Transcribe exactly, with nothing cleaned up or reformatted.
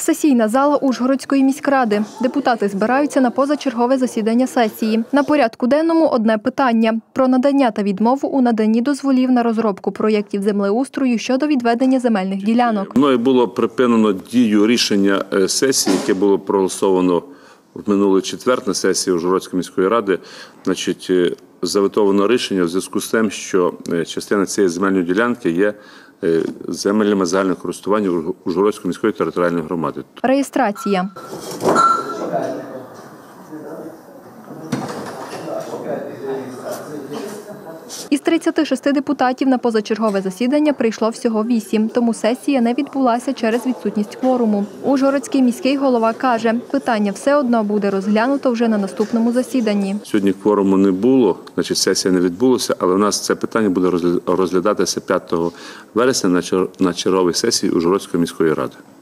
Сесійна зала Ужгородської міськради. Депутати збираються на позачергове засідання сесії. На порядку денному одне питання – про надання та відмову у наданні дозволів на розробку проєктів землеустрою щодо відведення земельних ділянок. Мною було припинено дію рішення сесії, яке було проголосовано в минулий четвер на сесії Ужгородської міської ради. Значить, заветовано рішення в зв'язку з тим, що частина цієї земельної ділянки є землями загального користування Ужгородської міської територіальної громади. Реєстрація. Із тридцяти шести депутатів на позачергове засідання прийшло всього вісім, тому сесія не відбулася через відсутність кворуму. Ужгородський міський голова каже, питання все одно буде розглянуто вже на наступному засіданні. Сьогодні кворуму не було, значить сесія не відбулася, але у нас це питання буде розглядатися п'ятого вересня на черговій сесії Ужгородської міської ради.